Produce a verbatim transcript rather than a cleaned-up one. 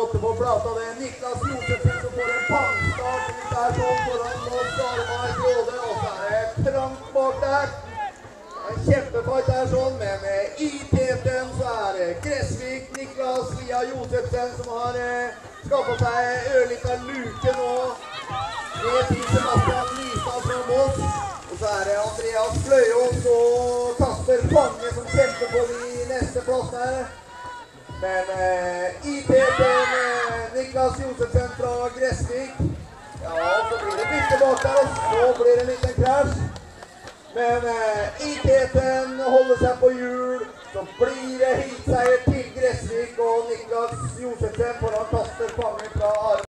åtte på plata. Det er Niklas Josefsen som får en pangstart ut der sånn foran Moss Almar Gråde. Og så er det trangt bak der. En kjempefight der sånn, men i teten så er det Gressvik, Niklas Lia Josefsen som har eh, skaffet seg ørliten luke nå. Med til Sebastian Lystad fra Moss. Og så er det Andreas Fløyås og Kasper Fange som kjemper på de neste plassene her. Men eh, i teten eh, Niklas Josefsen fra Gressvik. Ja, så blir det bytte bak der, og så blir det en liten krasj. Men eh, i teten holder seg på hjul, så blir det heatseier til Gressvik og Niklas Josefsen foran Kasper Fange fra Are.